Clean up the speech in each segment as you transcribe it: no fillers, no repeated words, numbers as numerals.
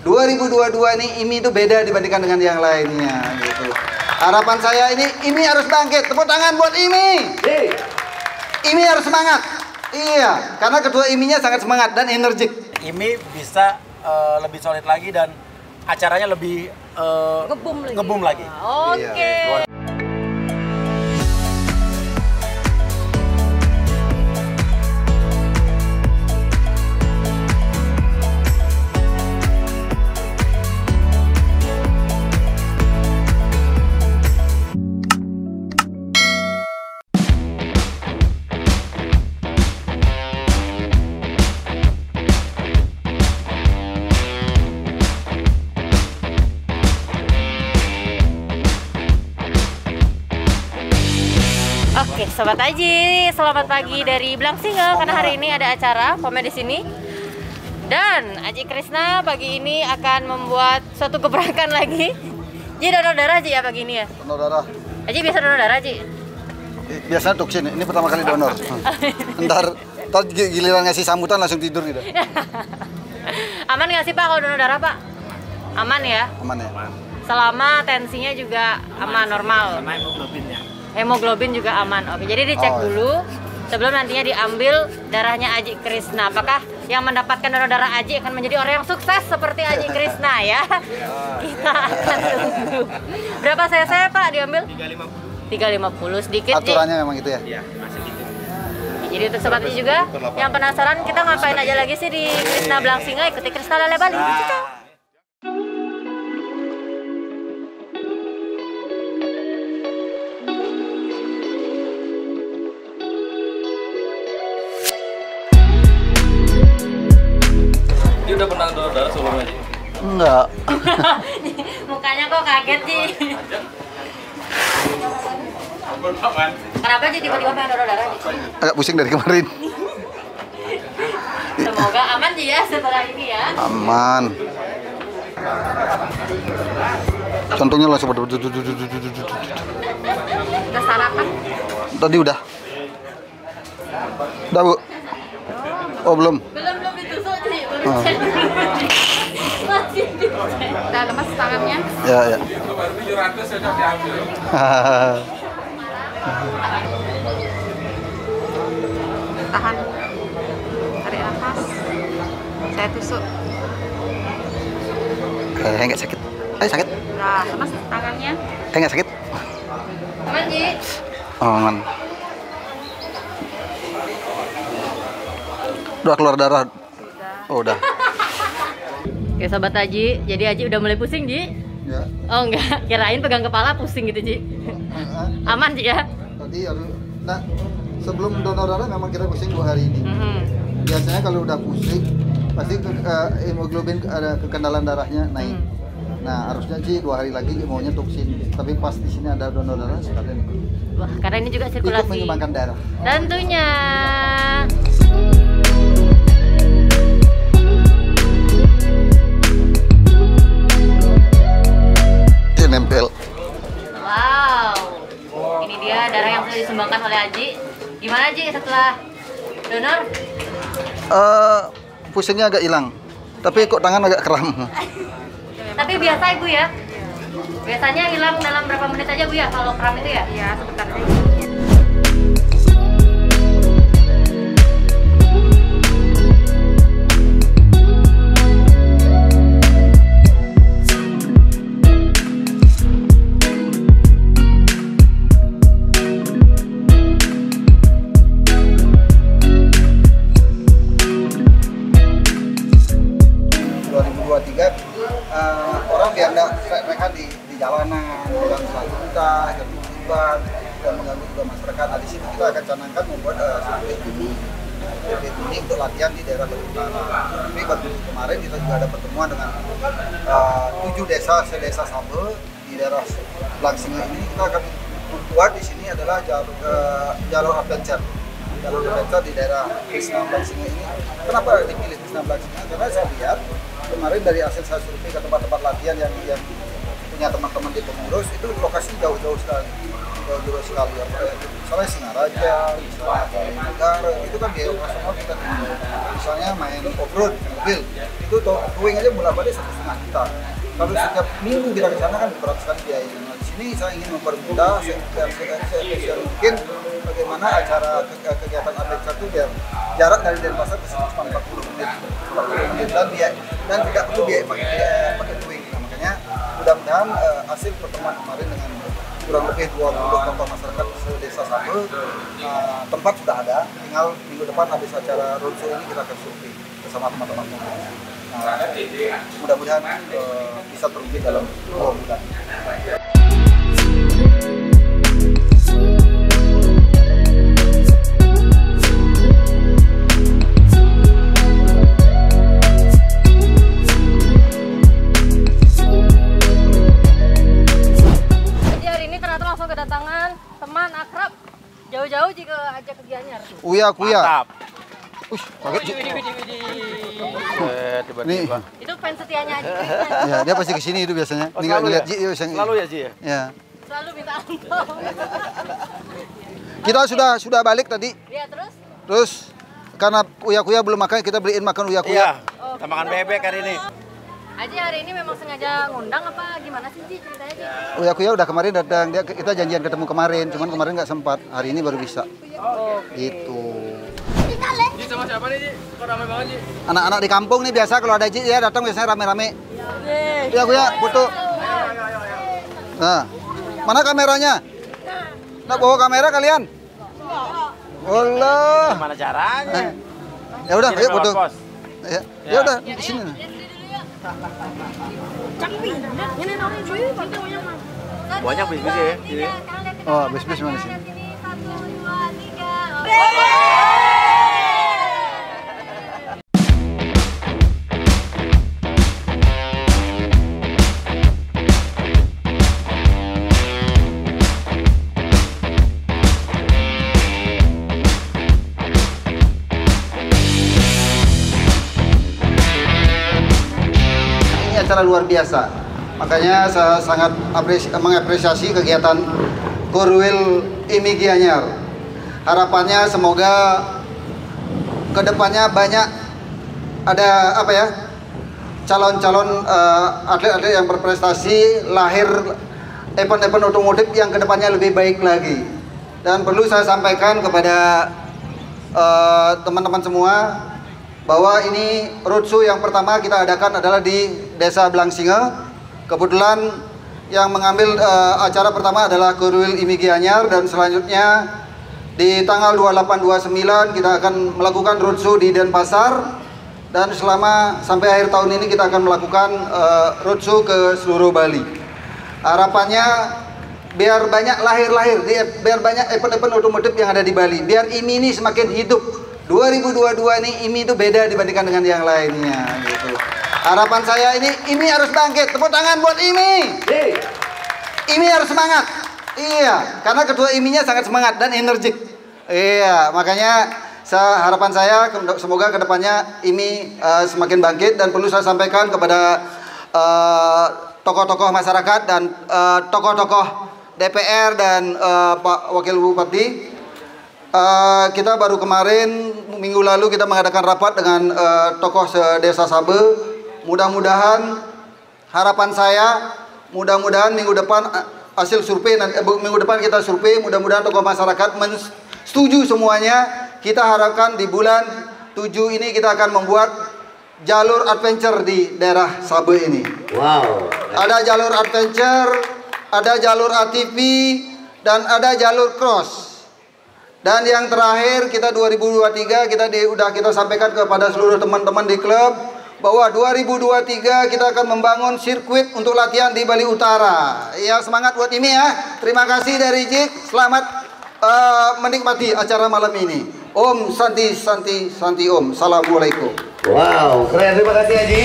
2022 ini IMI itu beda dibandingkan dengan yang lainnya gitu. Harapan saya ini IMI harus bangkit. Tepuk tangan buat IMI. IMI harus semangat. Iya, karena kedua IMI-nya sangat semangat dan energik. IMI bisa lebih solid lagi dan acaranya lebih ngebum lagi. Oke. Iya. Oke, Sobat Aji, selamat pagi dari Blangsinge karena hari ini ada acara komen di sini. Dan Aji Krisna pagi ini akan membuat suatu gebrakan lagi. Ji donor darah Ji ya pagi ini ya? Donor darah. Aji biasa donor darah Ji? Biasanya tuksin, ini pertama kali donor. Ntar giliran ngasih sambutan langsung tidur gitu. Aman nggak sih Pak kalau donor darah Pak? Aman ya? Aman ya? Selama tensinya juga aman, normal. Sama hemoglobinnya. Hemoglobin juga aman. Oke, jadi dicek dulu sebelum nantinya diambil darahnya Aji Krisna. Apakah yang mendapatkan donor darah Aji akan menjadi orang yang sukses seperti Aji Krisna ya? Kita akan tunggu. Berapa cc Pak diambil? 350. 350 sedikit Ji. Aturannya memang itu ya? Iya, masih dikit. Jadi untuk Sobat Aji juga yang penasaran kita ngapain aja lagi sih di Krisna Blangsinge, ikuti Krisna Lele Bali. Dia udah pernah donor darah sebelumnya, Ji? Enggak. Mukanya kok kaget Ji. Kenapa Ji tiba-tiba pengen donor darah Ji? Agak pusing dari kemarin. Semoga aman Ji ya setelah ini ya. Aman. Contohnya langsung pada Udah sarapan? tadi udah. Udah Bu? Oh belum. Belum ditusuk Ji. Oh. Masih dicek. Udah lemas tangannya? Ya ya. Tahan. Tarik nafas. Saya tusuk. Kayaknya nggak sakit. Sakit? Nah, lemas tangannya. Nggak sakit? Aman Ji. Oh, aman. Udah keluar darah. Oh udah. Oke Sobat Aji, jadi Aji udah mulai pusing Ji? Ya. Oh enggak, kirain pegang kepala pusing gitu Ji. Aman Ji ya? Tadi harus. Nah, sebelum donor darah memang kita pusing 2 hari ini. Biasanya kalau udah pusing, pasti hemoglobin ada kekendalan darahnya naik. Nah, harusnya sih 2 hari lagi maunya toksin. Tapi pas di sini ada donor darah sekalian ikut. Wah, karena ini juga Ikut sirkulasi. menyumbangkan darah. Tentunya. Dia nempel. Wow. Ini dia darah yang sudah disumbangkan oleh Aji. Gimana Ji setelah donor? Pusingnya agak hilang. Tapi kok tangan agak kram. Tapi biasa Ibu ya? Biasanya hilang dalam berapa menit aja Bu ya kalau kram itu ya? Ya, sebentar aja. Orang biar nggak mereka di jalanan, mengganggu lalu lintas, ganggu tiban, dan mengganggu juga masyarakat. Nah, di sini kita akan canangkan membuat sirkuit ini untuk latihan di daerah Bali Utara. Tapi baru kemarin kita juga ada pertemuan dengan 7 desa sedesa Sabe di daerah Blangsinge ini. Kita akan membuat di sini adalah jalur adventure. Jalur adventure di daerah Krisna Blangsinge ini. Kenapa dipilih Krisna Blangsinge? Karena saya lihat kemarin dari hasil saya survei ke tempat-tempat latihan yang punya teman-teman di pengurus itu lokasi jauh-jauh sekali. jauh sekali ya. Misalnya Singaraja, misalnya Negara, itu kan biaya operasional kita tinggi. Misalnya main off-road, mobil, itu towing aja bolak-balik 1,5 juta. Kalau setiap minggu kita ke sana kan berat sekali biayanya. Nah, di sini saya ingin mempermudah seefisien mungkin bagaimana acara kegiatan adventure itu biar jarak dari Denpasar ke sini cuma 40 menit dan tidak perlu biaya pakai towing. Nah, makanya mudah-mudahan hasil pertemuan kemarin dengan kurang lebih 20 tokoh masyarakat desa Sabe, tempat sudah ada, tinggal minggu depan habis acara roadshow ini kita akan survei bersama teman-teman. Nah, mudah-mudahan bisa terwujud dalam 2 bulan. Kedatangan teman akrab jauh-jauh jika ajak ke Gianyar. Uya. Mantap. Tiba-tiba. Itu fans setianya Aji. Ya, dia pasti kesini itu biasanya. Tinggal ngeliat Ji. Selalu ya Ji ya? Ya. Selalu minta angpau. Kita sudah balik tadi. Iya, terus? Terus karena Uya belum makan, kita beliin makan Uya. Iya. Kita makan bebek hari ini. Aji hari ini memang sengaja ngundang apa gimana sih Ji ceritanya Ji? Uya udah kemarin datang, kita janjian ketemu kemarin, cuman kemarin nggak sempat, hari ini baru bisa. Itu. Ji sama siapa nih Ji? Kok ramai banget Ji? Anak-anak di kampung nih biasa kalau ada Ji ya datang biasanya rame-rame. Uya, foto. Nah, mana kameranya? Nggak bawa kamera kalian? Allah. Gimana caranya? Ya udah, ayo foto. Ya udah, di sini. Banyak bis-bis ya? Oh, bis-bis mana sih? Acara luar biasa, makanya saya sangat mengapresiasi kegiatan Korwil IMI Gianyar. Harapannya semoga kedepannya banyak ada calon-calon atlet-atlet yang berprestasi, lahir event-event otomotif yang kedepannya lebih baik lagi. Dan perlu saya sampaikan kepada teman-teman semua bahwa ini roadshow yang pertama kita adakan adalah di Desa Blangsinge. Kebetulan yang mengambil acara pertama adalah Korwil IMI Gianyar, dan selanjutnya di tanggal 28-29 kita akan melakukan roadshow di Denpasar, dan sampai akhir tahun ini kita akan melakukan roadshow ke seluruh Bali. Harapannya biar banyak biar banyak event-event otomotif yang ada di Bali, biar IMI ini semakin hidup. 2022 ini IMI itu beda dibandingkan dengan yang lainnya gitu. Harapan saya ini IMI harus bangkit. Tepuk tangan buat IMI. IMI harus semangat. Iya, karena ketua IMI-nya sangat semangat dan energik. Iya, makanya harapan saya semoga kedepannya IMI semakin bangkit. Dan perlu saya sampaikan kepada tokoh-tokoh masyarakat dan tokoh-tokoh DPR dan Pak Wakil Bupati. Kita baru kemarin minggu lalu kita mengadakan rapat dengan tokoh desa Sabe. Mudah-mudahan harapan saya mudah-mudahan minggu depan hasil survei minggu depan kita survei, mudah-mudahan tokoh masyarakat setuju semuanya. Kita harapkan di bulan 7 ini kita akan membuat jalur adventure di daerah Sabe ini. Wow. Ada jalur adventure, ada jalur ATV, dan ada jalur cross. Dan yang terakhir kita 2023 kita sampaikan kepada seluruh teman-teman di klub bahwa 2023 kita akan membangun sirkuit untuk latihan di Bali Utara. Ya, semangat buat IMI ya. Terima kasih dari Jik. Selamat menikmati acara malam ini. Om Santi Santi Santi Om. Assalamualaikum. Wow, keren. Terima kasih Haji.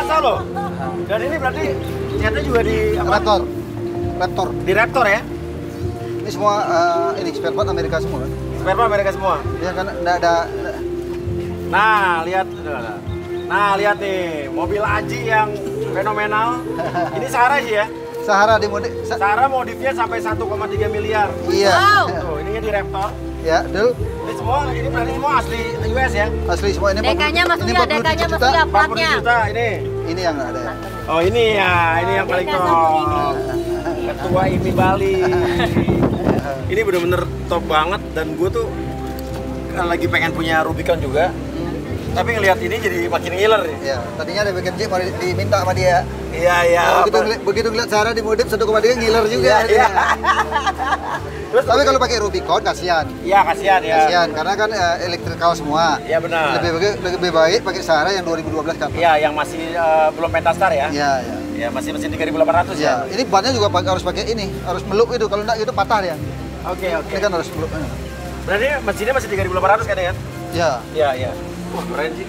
biasa loh. Dan ini berarti catnya juga di apa? Raptor. Di Raptor ya? Ini semua ini spare part Amerika semua kan? Spare part Amerika semua. Ya kan enggak ada. Nah, lihat. Nah, lihat nih, mobil Aji yang fenomenal. Ini Sahara sih ya? Sahara di modif. Sahara modifnya sampai 1,3 miliar. Iya. Wow. Tuh, ininya di Raptor. Ya, Del. Ini berarti semua asli US ya? Asli semua ini. Dekanya maksudnya, dekanya maksudnya 40 platnya. juta ini. Ini yang nggak ada. Oh ini ya, ini yang paling top. Ketua IMI Bali. Ini bener-bener top banget dan gue tuh lagi pengen punya Rubicon juga. Tapi ngelihat ini jadi makin ngiler nih. Iya, tadinya ada bikin Jeep mau diminta sama dia. Iya. Begitu ngeliat Sahara di modif 1,3 ngiler juga. Iya. Terus tapi kalau pakai Rubicon kasihan. Iya, kasihan ya. Kasihan karena kan elektrikal semua. Iya benar. Lebih baik pakai Sahara yang 2012 kan. Iya, yang masih belum Pentastar ya. Iya. Ya, masih 3.800 ya. Ini bannya juga harus pakai ini, harus meluk itu. Kalau enggak itu patah ya. Oke. Ini kan harus meluk. Berarti mesinnya masih 3.800 kan ya? Iya. Iya. Wah, keren sih.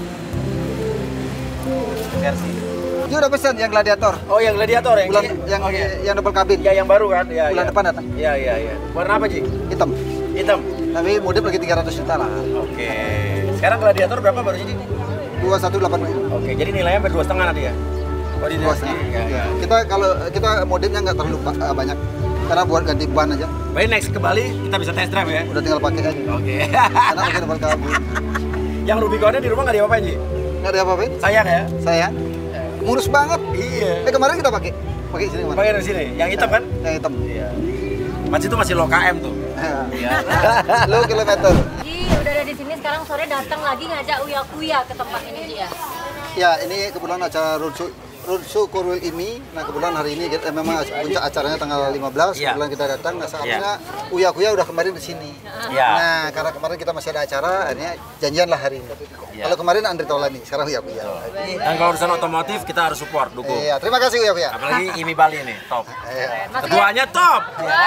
Versi. Ini udah pesan yang gladiator. Oh, yang gladiator yang yang double kabin. Ya, yang baru kan? Iya. Bulan depan datang. Iya. Warna apa, Ji? Hitam. Tapi modif lagi 300 juta lah. Oke. Sekarang gladiator berapa baru Ji? 218. Oke, jadi nilainya hampir 2,5 nanti ya? Oh, di ya. Kita modifnya nggak terlalu banyak. Karena buat ganti ban aja. Baik, next ke Bali kita bisa test drive ya? Udah tinggal pakai aja. Oke. Karena pakai double kabin. Yang Rubiconnya di rumah nggak diapa-apain, Ji? Nggak ada apa-apain. Sayang ya? Sayang. Mulus banget. Iya. Kemarin kita pakai sini kemarin. Pakai di sini. Yang hitam kan? Yang hitam. Iya. Mas itu masih low KM tuh. Iya. Low kilometer. Ji, udah ada di sini sekarang sore datang lagi ngajak Uya ke tempat ini Ji ya. Ya, ini kebetulan acara Roadshow Korwil IMI. Nah, kebetulan hari ini memang puncak acaranya tanggal 15. Ya. Kebetulan kita datang. Nah, seharusnya Uya udah kemarin di sini. Ya. Nah, karena kemarin kita masih ada acara, akhirnya janjian lah hari ini. Ya. Kalau kemarin Andri Taulani, sekarang Uya. Dan kalau urusan otomotif kita harus support, dukung. Iya, terima kasih Uya. Apalagi IMI Bali ini, top. Iya. Ketuanya top.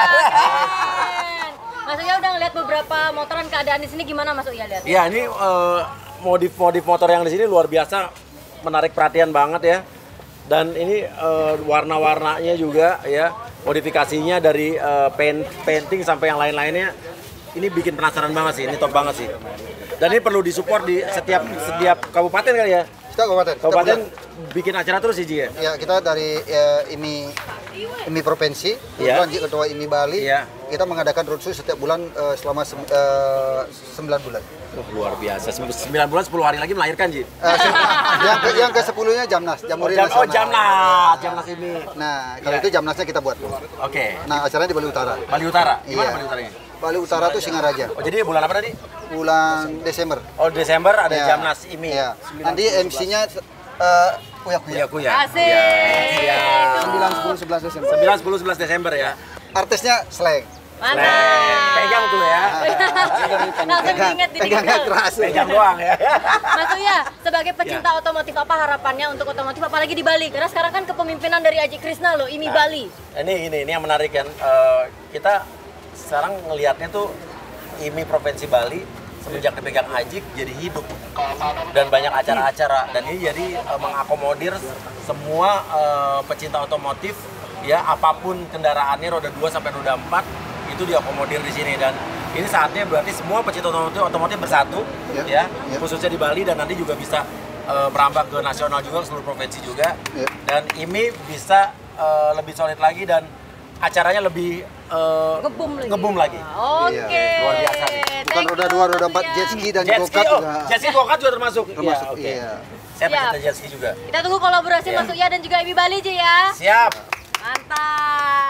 Mas Uya udah ngeliat beberapa motoran keadaan di sini gimana Mas Uya lihat? Iya, ini modif motor yang di sini luar biasa, menarik perhatian banget ya. Dan ini warna-warnanya juga ya, modifikasinya dari painting sampai yang lain-lainnya. Ini bikin penasaran banget sih, ini top banget sih. Dan ini perlu disupport di setiap kabupaten kali ya. Kabupaten bikin acara terus sih Ji ya. Ya, kita dari IMI provinsi, Ya. ketua IMI Bali. Ya. Kita mengadakan roadshow setiap bulan selama 9 bulan. Luar biasa, 9 bulan 10 hari lagi melahirkan Ji. Yang ke-10-nya Jamnas, Jamboree Oh, Nasional. Jamnas ini. Nah, kalau Ya. itu Jamnasnya kita buat. Oke. Nah, acaranya di Bali Utara. Bali Utara. Gimana Iya. Bali Utaranya? Bali Utara tuh Singaraja. Oh, jadi bulan apa tadi? Bulan Desember. Oh, Desember ada Ya. Jamnas IMI. Iya. Nanti MC-nya Uya. Kuya. Asik. Iya. 9, 10, 11 Desember. 9, 10, 11 Desember ya. Artisnya Slang. Mantap. Pegang tuh ya. Langsung diinget di Pegangan keras. Pegang doang ya. Mas Uya, sebagai pecinta otomotif apa harapannya untuk otomotif apalagi di Bali? Karena sekarang kan kepemimpinan dari Aji Krishna loh, IMI Bali. Ini yang menarik kan. Kita sekarang ngelihatnya tuh IMI Provinsi Bali semenjak dipegang Ajik jadi hidup dan banyak acara-acara dan ini jadi mengakomodir semua pecinta otomotif ya, apapun kendaraannya roda 2 sampai roda 4 itu diakomodir di sini. Dan ini saatnya berarti semua pecinta otomotif bersatu ya, khususnya di Bali dan nanti juga bisa merambah ke nasional juga, ke seluruh provinsi juga. Dan IMI bisa lebih solid lagi dan acaranya lebih ngebum lagi. Oke. Luar biasa nih. Bukan roda 2, roda 4, jet ski dan go-kart juga. Jet ski go-kart juga termasuk. Termasuk, Oke. iya. Saya pecinta jet ski juga. Kita tunggu kolaborasi Mas Uya dan juga IMI Bali Ji ya. Siap. Mantap.